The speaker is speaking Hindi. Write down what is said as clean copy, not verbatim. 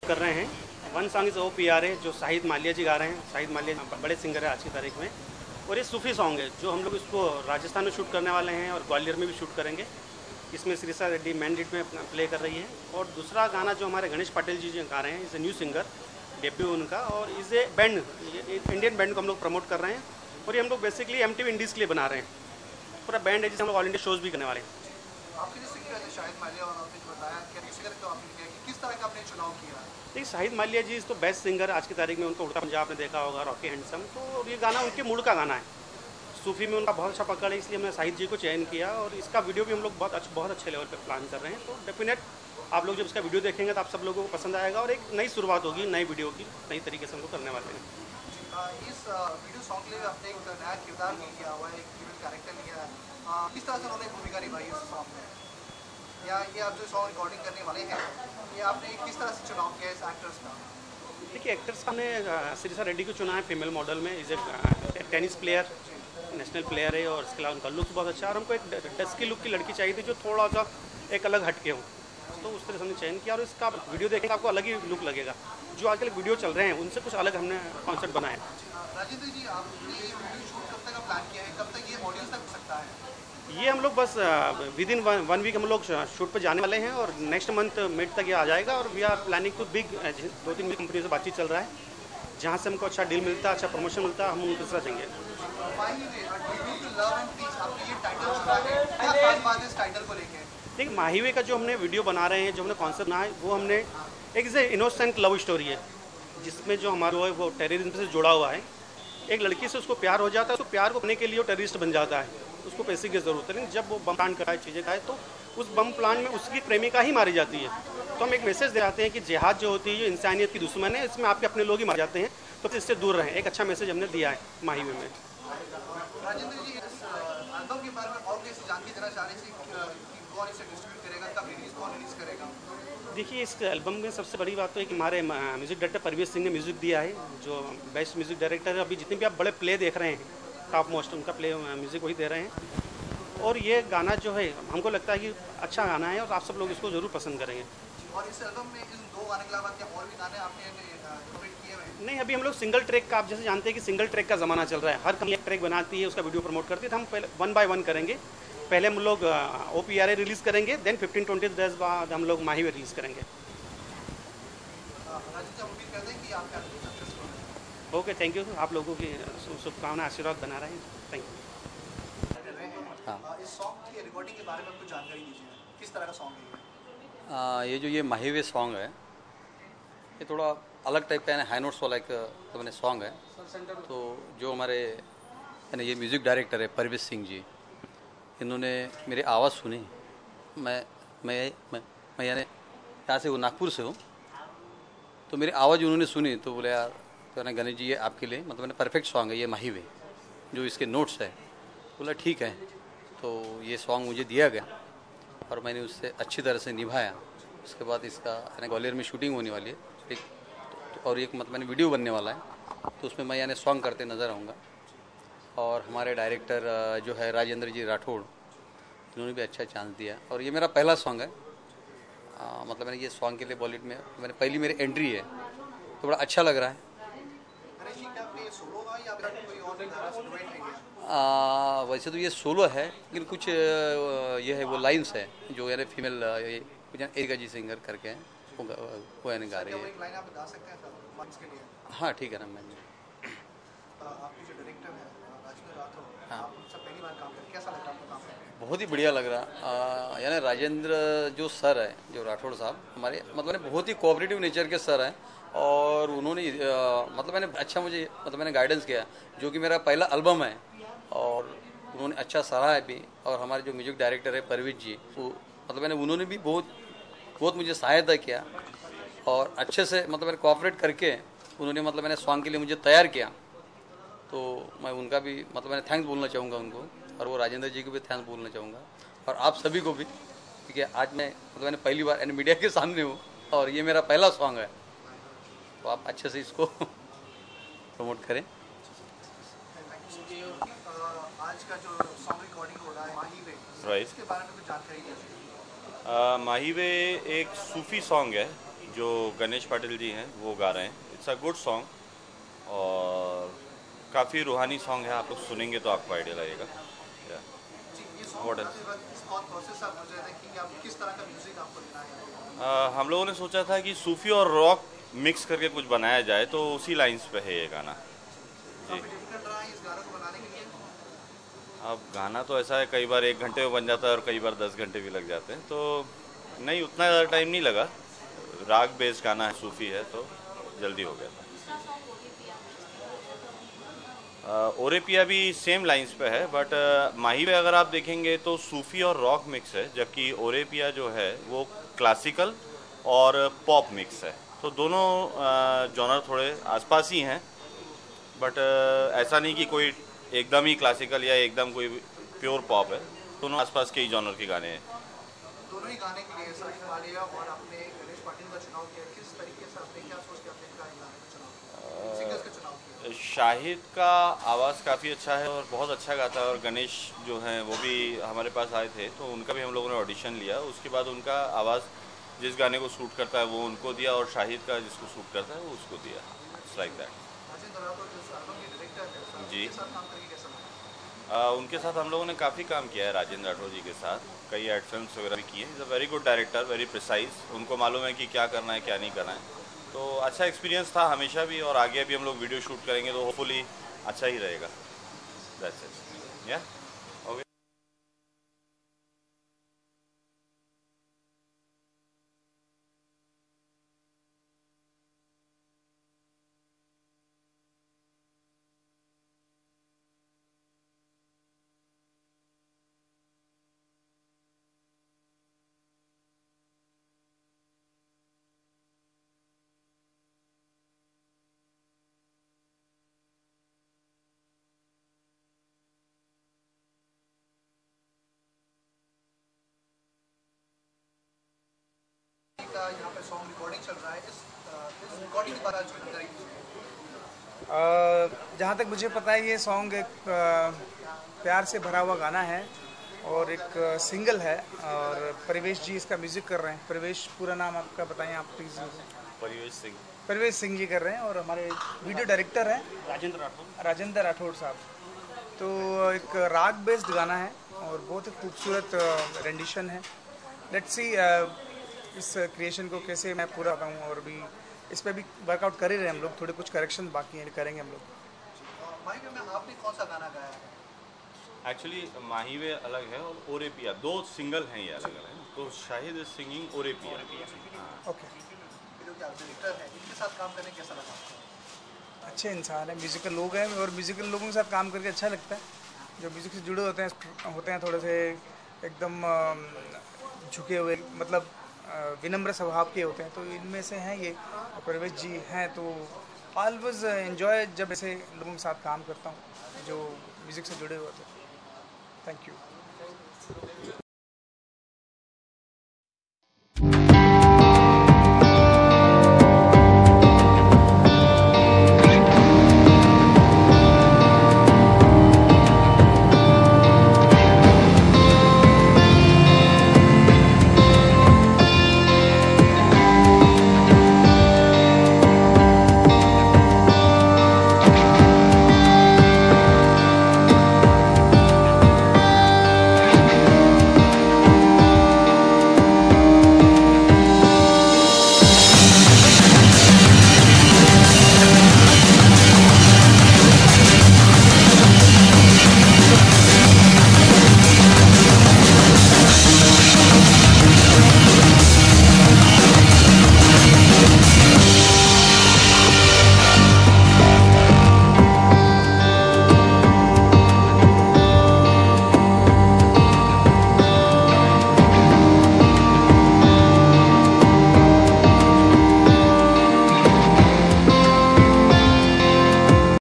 कर रहे हैं। वन सॉन्ग इज़ OPRA जो शाहिद मालिया जी गा रहे हैं। शाहिद मालिया बड़े सिंगर है आज की तारीख में, और ये सूफी सॉन्ग है जो हम लोग इसको राजस्थान में शूट करने वाले हैं और ग्वालियर में भी शूट करेंगे। इसमें श्रीसा रेड्डी मेन लीड में प्ले कर रही है। और दूसरा गाना जो हमारे गणेश पाटिल जी जो गा रहे हैं, is a new singer, debut उनका, और is a band, Indian band को हम लोग प्रमोट कर रहे हैं। और ये हम लोग बेसिकली MTV इंडीज़ के लिए बना रहे हैं। पूरा बैंड है जिसे हम लोग ऑल इंडिया शोज़ भी करने वाले हैं। आपके जो सिंगर है शाहिद मालिया, और आपने जो बताया कि सिंगर तो आपने किया कि किस तरह का आपने चुनाव किया? देखिए, शाहिद मालिया जी तो बेस्ट सिंगर आज की तारीख में, उनको उड़ता पंजाब में देखा होगा, रॉकी हैंडसम, तो ये गाना उनके मूड का गाना है। सूफी में उनका बहुत अच्छा पकड़ है, इसलिए हमने शाहिद जी को चयन किया। और इसका वीडियो भी हम लोग बहुत अच्छे लेवल पे प्लान कर रहे हैं। तो डेफिनेट आप लोग जब इसका वीडियो देखेंगे तो आप सब लोगों को पसंद आएगा, और एक नई शुरुआत होगी नई वीडियो की, नई तरीके से हम लोग करने वाले हैं। इस वीडियो सॉन्ग के लिए आपने एक नया किरदार भी किया हुआ है, एक फीमेल कैरेक्टर लिया है। किस तरह से उन्होंने भूमिका निभाई इस सॉन्ग में, या ये आप जो सॉन्ग रिकॉर्डिंग करने वाले हैं, ये आपने किस तरह से चुनाव किया इस एक्ट्रेस का? देखिए, एक्टर्स का हमने श्रीसा रेड्डी को चुना है फीमेल मॉडल में। Is a tennis player, national player है, और इसके अलावा उनका लुक बहुत अच्छा है। और हमको एक डस्की लुक की लड़की चाहिए थी जो थोड़ा सा एक अलग हटके हो, तो उस तरह से हमने चयन किया। और इसका वीडियो देखेंगे आपको अलग ही लुक लगेगा। जो आजकल वीडियो चल रहे हैं उनसे कुछ अलग हमने कॉन्सेप्ट बनाया है। राजेंद्र जी, आपने ये वीडियो शूट कब तक का प्लान किया है, कब तक ये ऑडियंस तक हो सकता है? ये हम लोग बस विद इन 1 वीक हम लोग शूट पे जाने वाले हैं, और नेक्स्ट मंथ मिड तक ये आ जाएगा। और we are planning to big 2-3 बड़ी कंपनी से बातचीट चल रहा है, जहाँ से हमको अच्छा डील मिलता है, अच्छा प्रमोशन मिलता है, हम उनके साथ जाएंगे। देखिए, माहीवे का जो हमने वीडियो बना रहे हैं, जो हमने कॉन्सेप्ट बनाया है, वो हमने एक इनोसेंट लव स्टोरी है, जिसमें जो हमारा है वो टेररिज्म से जुड़ा हुआ है। एक लड़की से उसको प्यार हो जाता है, उसको प्यार को करने के लिए वो टेररिस्ट बन जाता है, उसको पैसे की ज़रूरत है। लेकिन जब वो बम प्लान कराए, चीज़ें खाए, तो उस बम प्लान में उसकी प्रेमिका ही मारी जाती है। तो हम एक मैसेज दे जाते हैं कि जिहाद जो होती है, जो इंसानियत की दुश्मन है, इसमें आपके अपने लोग ही मार जाते हैं, तो इससे दूर रहें। एक अच्छा मैसेज हमने दिया है माहीवे में। राजेंद्र जी, इस एल्बम के बारे में और कैसे जानकारी देना चाह रहे थे कि कौन इसे डिस्ट्रीब्यूट करेगा, कब रिलीज, कौन रिलीज करेगा? देखिए, इस एल्बम में सबसे बड़ी बात तो है कि हमारे म्यूज़िक डायरेक्टर परवेश सिंह ने म्यूज़िक दिया है, जो बेस्ट म्यूज़िक डायरेक्टर है। अभी जितने भी आप बड़े प्ले देख रहे हैं, टॉप मोस्ट, उनका प्ले म्यूज़िक वही दे रहे हैं। और ये गाना जो है, हमको लगता है कि अच्छा गाना है, और आप सब लोग इसको ज़रूर पसंद करेंगे। और इस एल्बम में इन 2 गाने के अलावा क्या और भी गाने आपने कमेंट किए हुए हैं? नहीं, अभी हम लोग सिंगल ट्रैक का, आप जैसे जानते हैं कि सिंगल ट्रैक का ज़माना चल रहा है, हर कंपनी एक ट्रैक बनाती है, उसका वीडियो प्रमोट करती है। तो हम पहले 1 बाय 1 करेंगे। पहले हम लोग OPRA रिलीज़ करेंगे, देन 15-20 डेज बाद हम लोग माहीवे रिलीज़ करेंगे। Okay, thank you. आप लोगों की शुभकामना, आशीर्वाद बना रहे हैं। Thank you. हाँ, इस सॉन्ग की रिकॉर्डिंग के बारे में कुछ जानकारी दीजिए, किस तरह का सॉन्ग है ये जो ये माहीवे सॉन्ग है, ये थोड़ा अलग टाइप का है, हाई नोट्स वाला एक तो मैंने सॉन्ग है। तो जो हमारे यानी ये म्यूज़िक डायरेक्टर है परवेश सिंह जी, इन्होंने मेरी आवाज़ सुनी। मैं यानी यहाँ से वो नागपुर से हूँ, तो मेरी आवाज़ उन्होंने सुनी तो बोले यार, तो मैंने गणेश जी ये आपके लिए मतलब मैंने परफेक्ट सॉन्ग है ये माहीवे, जो इसके नोट्स है। बोला ठीक है। तो ये सॉन्ग मुझे दिया गया और मैंने उससे अच्छी तरह से निभाया। उसके बाद इसका यानी ग्वालियर में शूटिंग होने वाली है और एक मतलब मैंने वीडियो बनने वाला है, तो उसमें मैं यानी सॉन्ग करते नज़र आऊँगा। और हमारे डायरेक्टर जो है राजेंद्र जी राठौड़, इन्होंने भी अच्छा चांस दिया। और ये मेरा पहला सॉन्ग है, मतलब मैंने ये सॉन्ग के लिए बॉलीवुड में मैंने पहली मेरी एंट्री है, तो बड़ा अच्छा लग रहा है। वैसे तो ये सोलो है, लेकिन कुछ ये है वो लाइन्स है जो यानी फीमेल कुछ एरिका जी सिंगर करके हैं, वो यानी गा रही है। हाँ ठीक है ना। मैं बहुत ही बढ़िया लग रहा। यानी राजेंद्र जो सर है, जो राठौड़ साहब हमारे मतलब बहुत ही कोऑपरेटिव नेचर के सर हैं, और उन्होंने मतलब मैंने अच्छा मुझे मतलब मैंने गाइडेंस किया, जो कि मेरा पहला एल्बम है, और उन्होंने अच्छा सराहा है भी। और हमारे जो म्यूजिक डायरेक्टर है परवेश जी, वो मतलब मैंने उन्होंने भी बहुत मुझे सहायता किया, और अच्छे से मतलब मैंने कोऑपरेट करके उन्होंने मतलब मैंने सॉन्ग के लिए मुझे तैयार किया। तो मैं उनका भी मतलब मैंने थैंक्स बोलना चाहूँगा उनको, और वो राजेंद्र जी को भी थैंक्स बोलना चाहूँगा, और आप सभी को भी, क्योंकि आज मैं मतलब मैंने पहली बार मीडिया के सामने हूँ और ये मेरा पहला सॉन्ग है, तो आप अच्छे से इसको प्रमोट करें। आज का जो सॉन्ग रिकॉर्डिंग हो रहा है माहीवे, राइट, इसके बारे में कुछ जानकारी दीजिए। माहीवे एक सूफी सॉन्ग है जो गणेश पाटिल जी हैं वो गा रहे हैं। इट्स अ गुड सॉन्ग और काफ़ी रूहानी सॉन्ग है, आप लोग सुनेंगे तो आपको आइडिया लगेगा। हम लोगों ने सोचा था कि सूफी और रॉक मिक्स करके कुछ बनाया जाए, तो उसी लाइंस पे है ये गाना जी। अब गाना तो ऐसा है, कई बार 1 घंटे में बन जाता है और कई बार 10 घंटे भी लग जाते हैं, तो नहीं उतना ज़्यादा टाइम नहीं लगा। राग बेस्ड गाना है, सूफी है, तो जल्दी हो गया था। ओरेपिया भी सेम लाइंस पे है, बट माही पे अगर आप देखेंगे तो सूफी और रॉक मिक्स है, जबकि ओरेपिया जो है वो क्लासिकल और पॉप मिक्स है। तो दोनों जॉनर थोड़े आसपास ही हैं, बट ऐसा नहीं कि कोई एकदम ही क्लासिकल या एकदम कोई प्योर पॉप है। दोनों आसपास के ही जॉनर के गाने हैं। दोनों ही गाने के लिए शाहिद मालिया और आपने गणेश पाटिल का चुनाव किया, किस तरीके से आपने क्या सोच के आपने इनका गाने का चुनाव किया, सिंगर्स का चुनाव किया? शाहिद का आवाज़ काफ़ी अच्छा है और बहुत अच्छा गाता है, और गणेश जो हैं वो भी हमारे पास आए थे, तो उनका भी हम लोगों ने ऑडिशन लिया। उसके बाद उनका आवाज़ जिस गाने को सूट करता है वो उनको दिया, और शाहिद का जिसको सूट करता है वो उसको दिया। इट्स लाइक दैट जी। उनके साथ हम लोगों ने काफ़ी काम किया है राजेंद्र राठौर जी के साथ, कई एड फिल्म्स वगैरह भी किए हैं। Is a very good director, very precise, उनको मालूम है कि क्या करना है क्या नहीं करना है। तो अच्छा एक्सपीरियंस था हमेशा भी, और आगे भी हम लोग वीडियो शूट करेंगे तो होपफुली अच्छा ही रहेगा। दैट्स इट या ओके। यहाँ पे सॉन्ग रिकॉर्डिंग चल रहा है, इस रिकॉर्डिंग के बारे में जानकारी जहाँ तक मुझे पता है ये सॉन्ग एक प्यार से भरा हुआ गाना है और एक सिंगल है, और परिवेश जी इसका म्यूज़िक कर रहे हैं। परिवेश, पूरा नाम आपका बताएं आप प्लीज़। परिवेश सिंह जी कर रहे हैं, और हमारे वीडियो डायरेक्टर हैं राजेंद्र राठौड़ साहब। तो एक राग बेस्ड गाना है और बहुत ही खूबसूरत रेंडिशन है। लेट्स सी इस क्रिएशन को कैसे मैं पूरा बताऊँ, और भी इस पर भी वर्कआउट कर ही रहे हैं हम लोग, थोड़े कुछ करेक्शन बाकी हैं, करेंगे हम लोग। माही में आपने कौन सा गाना गाया है? एक्चुअली माहीवे अलग है और ओरेपिया, दो सिंगल हैं ये अलग अलग, तो शाहिद इज सिंगिंग ओरेपिया। ओके। वीडियो के डायरेक्टर हैं, इनके साथ काम करने कैसा लगा? अच्छे इंसान है, म्यूज़िकल लोग हैं, और म्यूज़िकल लोगों के साथ काम करके अच्छा लगता है। जो म्यूज़िक से जुड़े होते हैं थोड़े से एकदम झुके हुए, मतलब विनम्र स्वभाव के होते हैं, तो इनमें से हैं ये परवेश जी हैं। तो ऑलवेज एंजॉय जब ऐसे लोगों के साथ काम करता हूँ जो म्यूज़िक से जुड़े हुए होते हैं। Thank you.